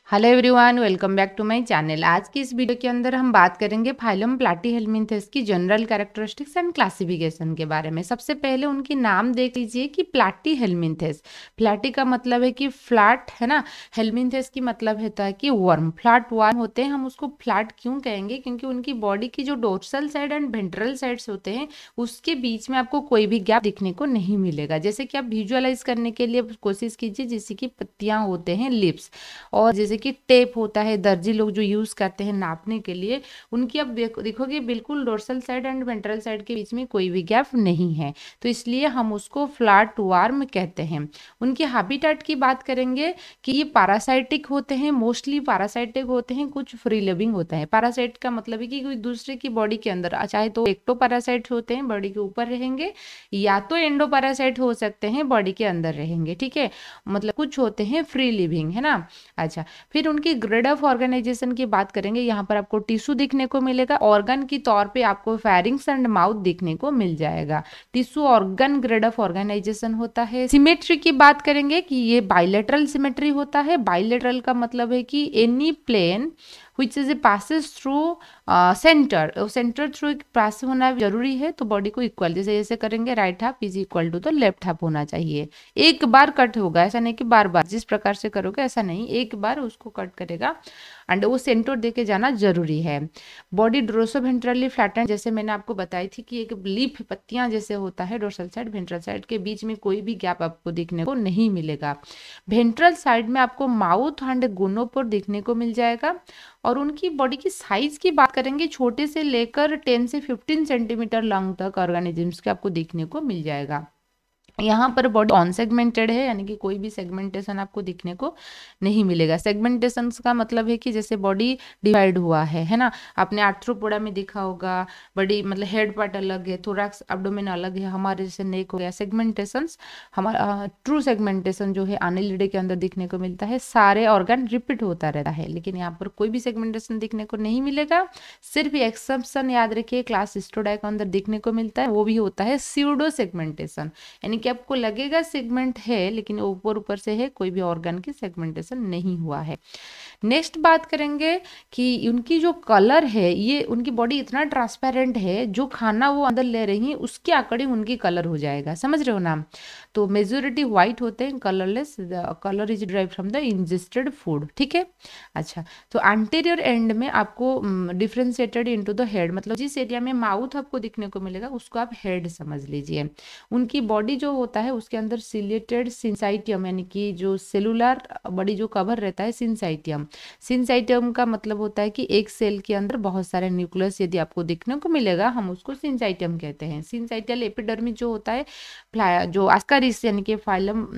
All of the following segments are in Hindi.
Hello everyone, welcome back to my channel. आज की इस वीडियो के अंदर हम बात करेंगे फाइलम प्लैटीहेल्मिन्थेस की जनरल कैरेक्टरिस्टिक्स एंड क्लासिफिकेशन के बारे में। सबसे पहले उनकी नाम देख लीजिए कि प्लैटीहेल्मिन्थेस। प्लैटी का मतलब है कि फ्लैट, है ना। हेल्मिन्थेस की मतलब होता है कि वर्म, फ्लैट वर्म होते हैं। हम उसको फ्लैट क्यों कहेंगे? क्योंकि उनकी बॉडी की जो dorsal side and ventral sides होते हैं उसके बीच में आपको कोई भी गैप दिखने को नहीं मिलेगा। जैसे कि आप विजुअलाइज करने के लिए कोशिश कीजिए, जैसे कि पत्तियां होते हैं लिप्स, और जैसे कि टेप होता है दर्जी लोग जो यूज करते हैं नापने के लिए, उनकी अब देखोगे बिल्कुल dorsal side and ventral side के बीच में कोई भी गैप नहीं है, तो इसलिए हम उसको फ्लैट वर्म कहते हैं। उनके हैबिटेट की बात करेंगे कि ये पैरासाइटिक होते हैं, मोस्टली पैरासाइटिक होते हैं, कुछ फ्री लिविंग होता है। पैरासाइट का मतलब है कि कोई दूसरे की बॉडी के अंदर, चाहे तो एक्टो पैरासाइट होते हैं बॉडी के ऊपर रहेंगे, या तो एंडो पैरासाइट हो सकते हैं बॉडी के अंदर रहेंगे। ठीक है, मतलब कुछ होते हैं फ्री लिविंग, है ना। अच्छा, फिर उनकी ग्रेड ऑफ ऑर्गेनाइजेशन की बात करेंगे। यहाँ पर आपको टिश्यू दिखने को मिलेगा, ऑर्गन की तौर पे आपको फेरिंग्स एंड माउथ दिखने को मिल जाएगा। Tissue organ grade of organisation होता है। सिमेट्री की बात करेंगे कि ये बाइलेटरल सिमेट्री होता है। बाइलेटरल का मतलब है कि any plane which is passes through centre, centre through pass होना जरूरी है, तो बॉडी को इक्वल, जैसे जैसे करेंगे right half is equal to तो लेफ्ट हाफ होना चाहिए। एक बार कट होगा, ऐसा नहीं कि बार बार जिस प्रकार से करोगे ऐसा नहीं, एक बार उसको कट करेगा एंड वो सेंटर देके जाना जरूरी है। बॉडी डोर्सोवेंट्रली फ्लैटेंड, जैसे मैंने आपको बताई थी कि एक लीफ पत्तियां जैसे होता है, डोर्सल साइड वेंट्रल साइड के बीच में कोई भी गैप आपको दिखने को नहीं मिलेगा। वेंट्रल साइड में आपको माउथ एंड गोनोपोर दिखने को मिल जाएगा। और उनकी बॉडी की साइज की बात करेंगे, छोटे से लेकर 10 से 15 सेंटीमीटर लॉन्ग तक ऑर्गेनिजम्स के आपको देखने को मिल जाएगा। यहाँ पर बॉडी ऑन सेगमेंटेड है, यानी कि कोई भी सेगमेंटेशन आपको दिखने को नहीं मिलेगा। सेगमेंटेशन का मतलब है कि जैसे बॉडी डिवाइड हुआ है ना। आपने आर्थ्रोपोडा में देखा होगा, बॉडी मतलब हेड पार्ट अलग है, थोरैक्स एब्डोमेन अलग है, हमारे जैसे नेक हो गया। सेगमेंटेशंस, हमारा ट्रू सेगमेंटेशन जो है एनिलिडे के अंदर दिखने को मिलता है, सारे ऑर्गन रिपीट होता रहता है, लेकिन यहाँ पर कोई भी सेगमेंटेशन दिखने को नहीं मिलेगा। सिर्फ एक्सेप्शन याद रखिए, क्लास हिस्टोडा के अंदर दिखने को मिलता है, वो भी होता है स्यूडो सेगमेंटेशन, यानी कि आपको लगेगा सेगमेंट है लेकिन ऊपर ऊपर से है, कोई भी ऑर्गन की सेगमेंटेशन नहीं हुआ है। नेक्स्ट बात करेंगे कि उनकी जो कलर है, ये उनकी बॉडी इतना ट्रांसपेरेंट है, जो खाना वो अंदर ले रही है उसके अकॉर्डिंग उनकी कलर हो जाएगा, समझ रहे हो ना। तो मेजोरिटी व्हाइट होते हैं, colourless, colour is drive from the ingested food. ठीक है। अच्छा, तो एंटीरियर एंड में आपको डिफ्रेंशिएटेड इनटू द हेड, मतलब जिस एरिया में माउथ आपको दिखने को मिलेगा उसको आप हेड समझ लीजिए। उनकी बॉडी जो होता है उसके अंदर सिलेटेड सिंसाइटियम, यानी कि जो सेलुलर बॉडी जो कवर रहता है, सिंसाइटियम। सिंसाइटियम का मतलब होता है कि एक सेल के अंदर बहुत सारे न्यूक्लियस यदि आपको दिखने को मिलेगा, हम उसको सिंसाइटियम कहते हैं। सिंसाइटियल एपिडर्मिस जो होता है, जो आस्कारिस यानी कि फाइलम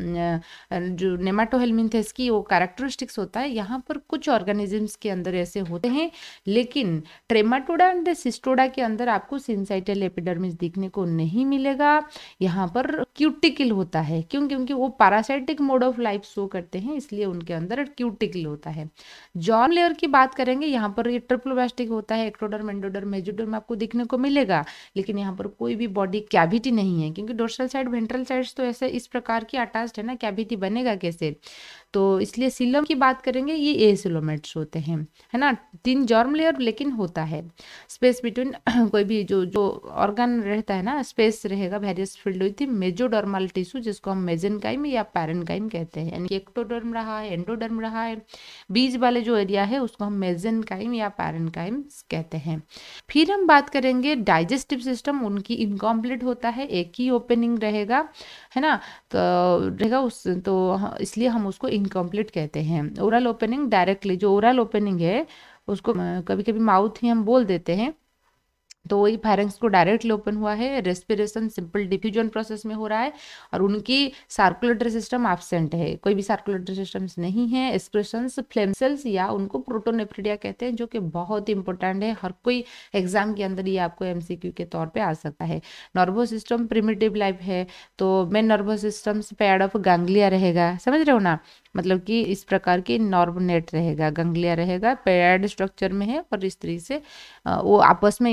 जो नेमाटोहेल्मिन्थेस की वो कैरेक्टरिस्टिक्स होता है। यहाँ पर कुछ ऑर्गेनिजम्स के अंदर ऐसे होते हैं, लेकिन ट्रेमाटोडा एंड सिस्टोडा के अंदर आपको सिंसाइटियल एपिडर्मिस दिखने को नहीं मिलेगा। यहाँ पर क्यूटिकल होता है, क्यों? क्योंकि वो parasitic mode of life show करते हैं, इसलिए उनके अंदर क्यूटिकल होता है। जॉर्म लेयर की बात करेंगे, यहाँ पर ये ट्रिप्लोब्लास्टिक होता है, एक्टोडर्म, एंडोडर्म, मेसोडर्म आपको दिखने को मिलेगा, लेकिन यहाँ पर कोई भी बॉडी कैविटी नहीं है, क्योंकि डोर्सल साइड वेंट्रल साइड्स तो ऐसे इस प्रकार की अटैच्ड है ना, कैविटी बनेगा कैसे? तो इसलिए सीलम की बात करेंगे, ये एसिलोमेट्स होते हैं, है ना। 3 जॉर्म लेयर लेकिन होता है स्पेस बिटवीन कोई भी जो ऑर्गन रहता है ना, स्पेस रहेगा various field with mesodermal tissue, जिसको हम मेजेनकाइम या पैरेनकाइम कहते हैं, यानी एक्टोडर्म रहा है, एंडोडर्म रहा है, बीच वाले जो एरिया है उसको हम मेजेनकाइम या पैरेनकाइम कहते हैं। फिर हम बात करेंगे डाइजेस्टिव सिस्टम, उनकी इनकम्प्लीट होता है, एक ही ओपनिंग रहेगा, है ना, तो रहेगा उस, तो इसलिए हम उसको इनकम्प्लीट कहते हैं। ओरल ओपनिंग डायरेक्टली, जो ओरल ओपनिंग है उसको कभी कभी माउथ ही हम बोल देते हैं, तो वही फायरिंग्स को डायरेक्टली ओपन हुआ है। रेस्पिरेशन सिंपल डिफ्यूजन प्रोसेस में हो रहा है, और उनकी सर्कुलेटरी सिस्टम एब्सेंट है, कोई भी सर्कुलेटरी सिस्टम्स नहीं है। एक्सक्रीशंस फ्लेम सेल्स या उनको प्रोटोनेफ्रिडिया कहते हैं, जो कि बहुत इंपॉर्टेंट है, हर कोई एग्जाम के अंदर ये आपको एमसीक्यू के तौर पे आ सकता है। नर्वस सिस्टम प्रिमिटिव लाइफ है, तो main nervous system paired of ganglia रहेगा, समझ रहे हो ना, मतलब कि इस प्रकार की नर्व नेट रहेगा, गैंग्लिया रहेगा, पेड स्ट्रक्चर में है, और इस तरीके से वो आपस में इंटरकनेक्ट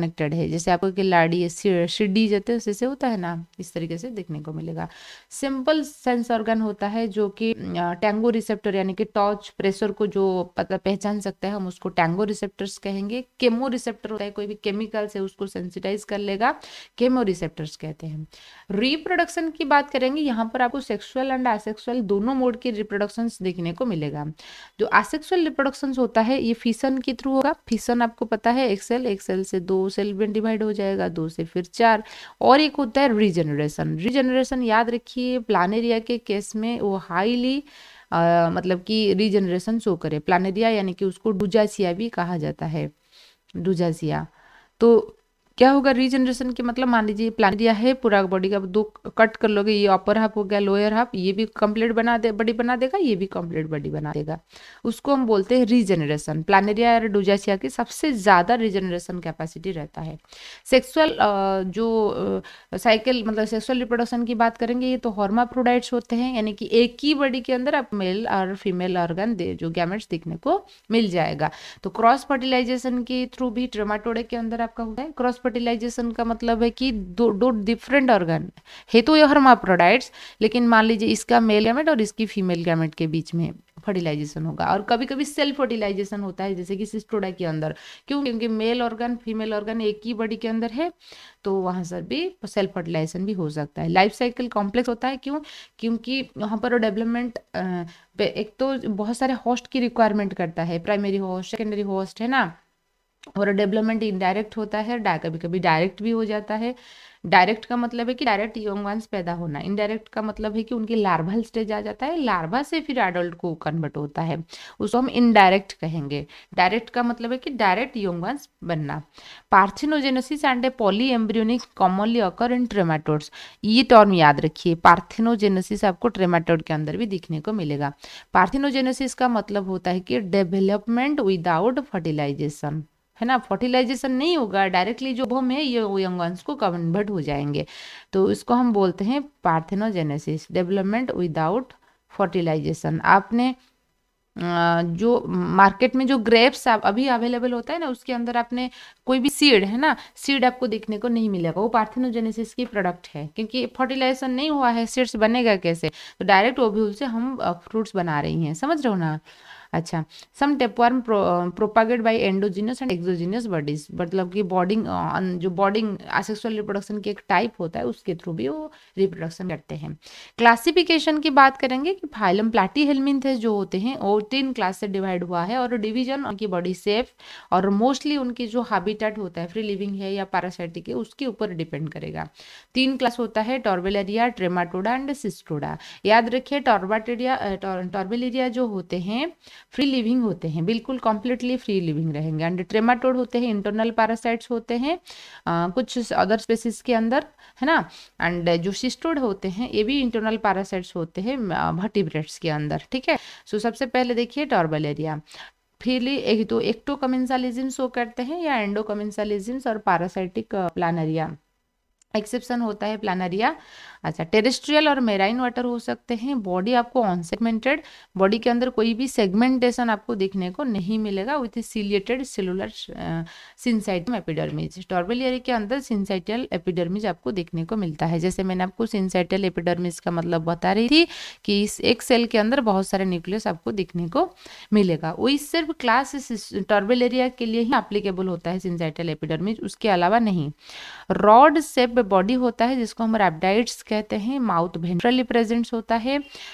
कनेक्टेड है, जैसे आपको कि लाड़ी सीढ़ी जैसे जैसे होता है ना, इस तरीके से देखने को मिलेगा। सिंपल सेंस ऑर्गन होता है जो कि टैंगो रिसेप्टर यानी कि टच प्रेशर को जो पता पहचान सकता है, हम उसको टैंगो रिसेप्टर्स कहेंगे। केमो रिसेप्टर होता है, कोई भी केमिकल से उसको सेंसिटाइज कर लेगा, केमो रिसेप्टर्स कहते हैं। रिप्रोडक्शन की बात करेंगे, यहाँ पर आपको सेक्सुअल एंड असेक्सुअल दोनों मोड की रिप्रोडक्शन देखने को मिलेगा। जो असेक्सुअल रिप्रोडक्शन होता है ये फिशन के थ्रू होगा। फिशन आपको पता है, एक सेल से 2 सेल में डिवाइड हो जाएगा, 2 से फिर 4। और एक होता है रीजनरेशन। रीजनरेशन याद रखिए, प्लानेरिया के केस में वो हाईली मतलब कि रीजनरेशन शो करे। प्लानेरिया यानी कि उसको डुजासिया भी कहा जाता है, डुजासिया। तो क्या होगा रीजनरेशन के मतलब, मान लीजिए प्लानेरिया है, पूरा बॉडी का 2 कट कर लोगे, ये अपर हाफ हो गया, लोअर हाफ, ये भी कंप्लीट बॉडी बना देगा, ये भी कंप्लीट बॉडी बना देगा, उसको हम बोलते हैं रीजनरेशन। प्लानेरिया और डुजासिया की सबसे ज्यादा रीजनरेशन कैपेसिटी रहता है। सेक्सुअल जो साइकिल मतलब सेक्सुअल रिप्रोडक्शन की बात करेंगे, ये तो हर्माफ्रोडाइट्स होते हैं, यानी कि एक ही बॉडी के अंदर आप मेल और फीमेल ऑर्गन जो गैमेट्स दिखने को मिल जाएगा। तो क्रॉस फर्टिलाइजेशन के थ्रू भी ट्रेमाटोडे के अंदर आपका होता है। क्रॉस फर्टिलाइजेशन का मतलब है कि दो डिफरेंट ऑर्गन है, तो ये हर्माफ्रोडाइट्स, लेकिन मान लीजिए इसका मेल गैमेट और इसकी फीमेल गैमेट के बीच में फर्टिलाइजेशन होगा। और कभी कभी सेल्फ फर्टिलाइजेशन होता है, जैसे कि सिस्टोडा के अंदर। क्यों? क्योंकि मेल ऑर्गन फीमेल ऑर्गन एक ही बॉडी के अंदर है, तो वहां से भी सेल्फ फर्टिलाइजेशन भी हो सकता है। लाइफ साइकिल कॉम्प्लेक्स होता है, क्यों? क्योंकि वहां पर डेवलपमेंट एक तो बहुत सारे होस्ट की रिक्वायरमेंट करता है, प्राइमरी होस्ट, सेकेंडरी होस्ट, है ना। और डेवलपमेंट इनडायरेक्ट होता है, कभी कभी डायरेक्ट भी हो जाता है। डायरेक्ट का मतलब है कि डायरेक्ट यंग वंस पैदा होना। इनडायरेक्ट का मतलब है कि उनकी लार्वल स्टेज आ जाता है, लार्वा से फिर एडल्ट को कन्वर्ट होता है, उसको हम इनडायरेक्ट कहेंगे। डायरेक्ट का मतलब है कि डायरेक्ट यंग वंस बनना। Parthenogenesis and a polyembryonic commonly occur in trematodes. ये टर्म याद रखिए, पार्थिनोजेनेसिस आपको ट्रेमाटोड के अंदर भी दिखने को मिलेगा। पार्थिनोजेनेसिस का मतलब होता है कि डेवलपमेंट विदाउट फर्टिलाइजेशन, है ना। फर्टिलाइजेशन नहीं होगा, डायरेक्टली जो भूम है ये यंग वंस को कन्वर्ट हो जाएंगे, तो इसको हम बोलते हैं पार्थिनोजेनेसिस, डेवलपमेंट विदाउट फर्टिलाइजेशन। आपने जो मार्केट में जो ग्रेप्स अभी अवेलेबल होता है ना, उसके अंदर आपने कोई भी सीड, है ना, सीड आपको देखने को नहीं मिलेगा, वो पार्थिनोजेनेसिस की प्रोडक्ट है, क्योंकि फर्टिलाइजेशन नहीं हुआ है। सीड्स बनेगा कैसे? तो डायरेक्ट ओव्यूल से हम फ्रूट्स बना रही हैं, समझ रहे हो ना। अच्छा, some tapeworm propagate by endogenous and exogenous bodies, मतलब कि बॉडिंग जो बॉडिंग असेक्सुअल रिप्रोडक्शन की एक टाइप होता है, उसके थ्रू भी वो रिप्रोडक्शन करते हैं। क्लासिफिकेशन की बात करेंगे कि फाइलम प्लैटीहेल्मिन्थेस जो होते हैं वो 3 क्लास से डिवाइड हुआ है, और डिवीजन उनकी बॉडी शेप और मोस्टली उनकी जो हैबिटेट होता है, फ्री लिविंग है या पैरासाइटिक है, उसके ऊपर डिपेंड करेगा। 3 क्लास होता है, टॉर्बेलेरिया, ट्रेमाटोडा एंड सिस्टोडा। याद रखिए, टॉर्बेलेरिया जो होते हैं फ्री लिविंग होते हैं, बिल्कुल कॉम्प्लीटली फ्री लिविंग रहेंगे। एंड ट्रेमाटोड होते हैं, इंटरनल पैरासाइट्स होते हैं कुछ अदर स्पेसीज के अंदर, है ना। एंड जो सिस्टोड होते हैं ये भी इंटरनल पैरासाइट्स होते हैं वर्टिब्रेट्स के अंदर, ठीक है। सो सबसे पहले देखिए टॉर्बेलेरिया। फिर एक तो एक्टो कमेंसालिज्म शो करते हैं, या एंडो कमेंसालिज्म और पैरासाइटिक प्लानरिया। एक्सेप्शन होता है प्लानरिया। अच्छा, टेरेस्ट्रियल और मेराइन वाटर हो सकते हैं। बॉडी आपको ऑनसेगमेंटेड, बॉडी के अंदर कोई भी सेगमेंटेशन आपको देखने को नहीं मिलेगा, with ciliated cellular syncytium epidermis. Turbellaria के अंदर सिंसाइटल एपिडर्मिस आपको देखने को मिलता है। जैसे मैंने आपको सिंसाइटल एपिडर्मिस का मतलब बता रही थी कि इस एक सेल के अंदर बहुत सारे न्यूक्लियस आपको देखने को मिलेगा। वही सिर्फ क्लास टॉर्बेलियरिया के लिए ही एप्लीकेबल होता है सिंसाइटल एपिडर्मिस, उसके अलावा नहीं। रॉड शेप बॉडी होता है जिसको हम रैप्टाइड्स कहते हैं। माउथ वेंट्रली प्रेजेंट होता है।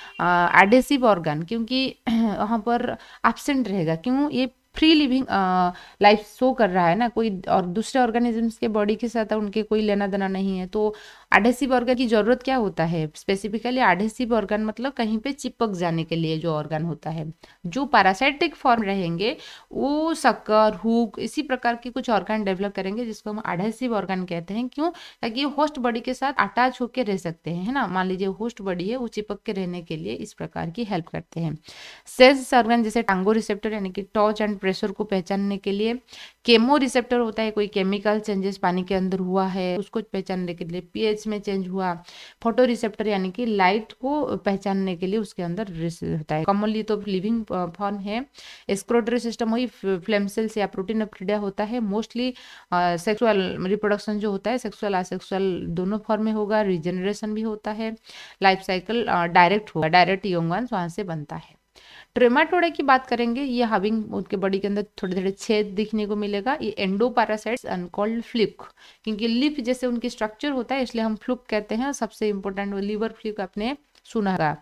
एडेसिव ऑर्गन क्योंकि वहाँ पर एब्सेंट रहेगा, क्यों? ये फ्री लिविंग लाइफ शो कर रहा है ना, कोई और दूसरे ऑर्गेनिजम्स के बॉडी के साथ उनके कोई लेना देना नहीं है, तो एडेसिव ऑर्गन की जरूरत क्या होता है? स्पेसिफिकली एडेसिव ऑर्गन मतलब कहीं पे चिपक जाने के लिए जो ऑर्गन होता है। जो पैरासाइटिक फॉर्म रहेंगे वो शक्कर, हुक, इसी प्रकार के कुछ ऑर्गन डेवलप करेंगे जिसको हम एडेसिव ऑर्गन कहते हैं। क्यों? ताकि होस्ट बॉडी के साथ अटैच होकर रह सकते हैं, है ना। मान लीजिए होस्ट बॉडी है, वो चिपक के रहने के लिए इस प्रकार की हेल्प करते हैं। सेंस ऑर्गन जैसे टांगो रिसेप्टर यानी कि टच एंड प्रेशर को पहचानने के लिए। केमो रिसेप्टर होता है, कोई केमिकल चेंजेस पानी के अंदर हुआ है उसको पहचानने के लिए। पीएच पीएच में चेंज हुआ, फोटो रिसेप्टर यानी कि लाइट को पहचानने के लिए उसके अंदर होता है। कॉमनली तो लिविंग फॉर्म है। एक्सक्रोटरी सिस्टम वही फ्लेम सेल्स या प्रोटीन ऑप्टिडिया होता है। मोस्टली सेक्सुअल रिप्रोडक्शन जो होता है सेक्सुअल असेक्सुअल दोनों फॉर्म में होगा। रिजेनरेशन भी होता है। लाइफ साइकिल डायरेक्ट होगा, डायरेक्ट यंग वंस वहां से बनता है। ट्रेमाटोडा की बात करेंगे, ये हविंग उनके बॉडी के अंदर थोड़े थोड़े छेद दिखने को मिलेगा। ये एंडोपैरासाइट्स अनकॉल्ड फ्लूक, क्योंकि लिप जैसे उनकी स्ट्रक्चर होता है इसलिए हम फ्लूक कहते हैं। सबसे इंपॉर्टेंट लिवर फ्लूक आपने सुना होगा।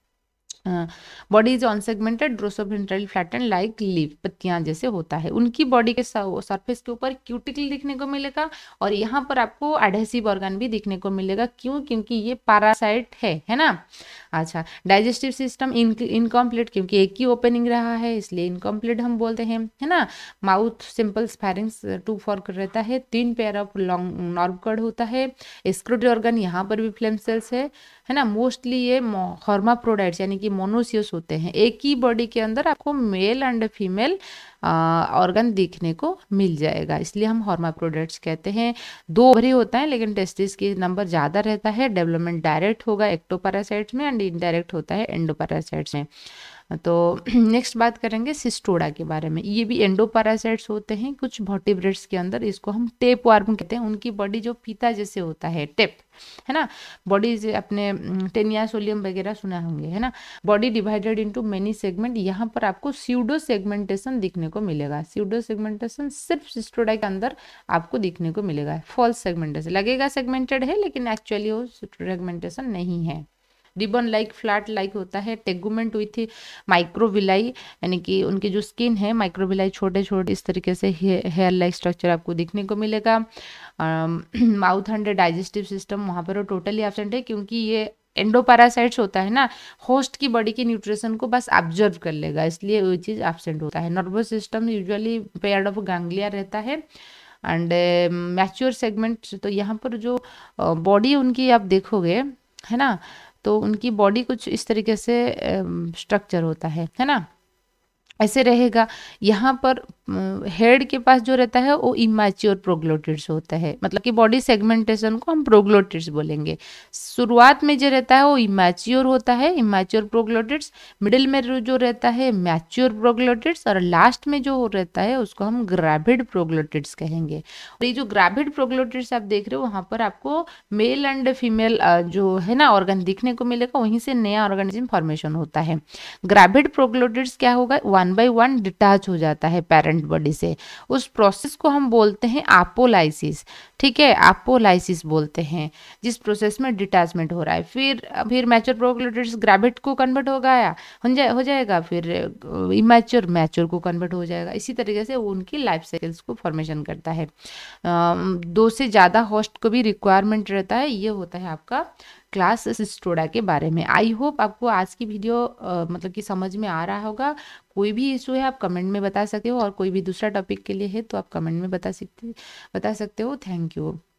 Body is unsegmented, dorsoventral flatten like leaf, पत्तियां जैसे होता है। उनकी बॉडी के सरफेस के ऊपर क्यूटिकल दिखने को मिलेगा और यहाँ पर आपको एडहेसिव ऑर्गन भी दिखने को मिलेगा। क्यों? क्योंकि ये पैरासाइट है ना। अच्छा, डाइजेस्टिव सिस्टम इनकम्प्लीट, क्योंकि एक ही ओपनिंग रहा है इसलिए इनकम्प्लीट हम बोलते हैं, है ना। माउथ सिंपल स्फेरिंग्स 2 फॉर्क रहता है। 3 pair of long nerve cord होता है। एक्सक्रीटरी ऑर्गन यहाँ पर भी फ्लेम सेल्स है ना। मोस्टली ये हर्माफ्रोडाइट्स यानी कि मोनोसियस होते हैं। एक ही बॉडी के अंदर आपको मेल एंड फीमेल ऑर्गन दिखने को मिल जाएगा, इसलिए हम हर्माफ्रोडाइट्स कहते हैं। 2 ओवरी होता है लेकिन टेस्टिस की नंबर ज़्यादा रहता है। डेवलपमेंट डायरेक्ट होगा एक्टोपैरासाइट्स में एंड इनडायरेक्ट होता है एंडोपैरासाइट्स में। तो नेक्स्ट बात करेंगे सिस्टोडा के बारे में। ये भी एंडोपैरासाइट्स होते हैं कुछ वर्टिब्रेट्स के अंदर। इसको हम टेप वार्म कहते हैं। उनकी बॉडी जो फीता जैसे होता है, टेप, है ना। बॉडी से अपने टेनिया सोलियम वगैरह सुना होंगे, है ना। Body divided into many segment. यहाँ पर आपको स्यूडो सेगमेंटेशन दिखने को मिलेगा। स्यूडो सेगमेंटेशन सिर्फ सिस्टोडा के अंदर आपको दिखने को मिलेगा। फॉल्स सेगमेंटेशन लगेगा सेगमेंटेड है लेकिन एक्चुअली वो सेगमेंटेशन नहीं है। रिबन लाइक फ्लैट लाइक होता है। टेगुमेंट विथ माइक्रोविलाई, यानी कि उनकी जो स्किन है माइक्रोविलाई छोटे छोटे इस तरीके से हेयर लाइक स्ट्रक्चर आपको दिखने को मिलेगा। माउथ एंड डाइजेस्टिव सिस्टम वहाँ पर टोटली एब्सेंट है, क्योंकि ये एंडोपैरासाइट्स होता है ना, होस्ट की बॉडी की न्यूट्रिशन को बस ऑब्जर्व कर लेगा, इसलिए वो चीज़ एब्सेंट होता है। Nervous system usually paired of ganglia रहता है। एंड मैच्योर सेगमेंट, तो यहाँ पर जो बॉडी उनकी आप देखोगे, है ना, तो उनकी बॉडी कुछ इस तरीके से स्ट्रक्चर होता है ना, ऐसे रहेगा। यहाँ पर हेड के पास जो रहता है वो इमैच्योर प्रोग्लोटिड्स होता है, मतलब कि बॉडी सेगमेंटेशन को हम प्रोग्लोटिड्स बोलेंगे। शुरुआत में जो रहता है वो इमैच्योर होता है, इमैच्योर प्रोग्लोटिड्स। मिडिल में जो रहता है मैच्योर प्रोग्लोटिड्स, और लास्ट में जो रहता है उसको हम ग्रैविड प्रोग्लोटिड्स कहेंगे। और ये जो ग्रैविड प्रोग्लोटिड्स आप देख रहे हो वहाँ पर आपको मेल एंड फीमेल जो है ना ऑर्गन दिखने को मिलेगा, वहीं से नया ऑर्गेनिज्म फॉर्मेशन होता है। ग्रैविड प्रोग्लोटिड्स क्या होगा, 1 by 1 डिटैच हो जाता है पेरेंट बॉडी से। उस प्रोसेस को हम बोलते हैं आपोलाइसिस, ठीक है, आपोलाइसिस बोलते हैं, जिस प्रोसेस में डिटैचमेंट हो रहा है। फिर मैच्योर प्रोग्लोटिड्स ग्रैविड को कन्वर्ट हो जाएगा, फिर इमैच्योर मैच्योर को कन्वर्ट हो जाएगा। इसी तरीके से वो उनकी लाइफ साइकिल्स को फॉर्मेशन करता है। 2 से ज़्यादा होस्ट को भी रिक्वायरमेंट रहता है। ये होता है आपका क्लास सिस्टोडा के बारे में। आई होप आपको आज की वीडियो मतलब कि समझ में आ रहा होगा। कोई भी इशू है आप कमेंट में बता सकते हो, और कोई भी दूसरा टॉपिक के लिए है तो आप कमेंट में बता सकते हो। Thank you.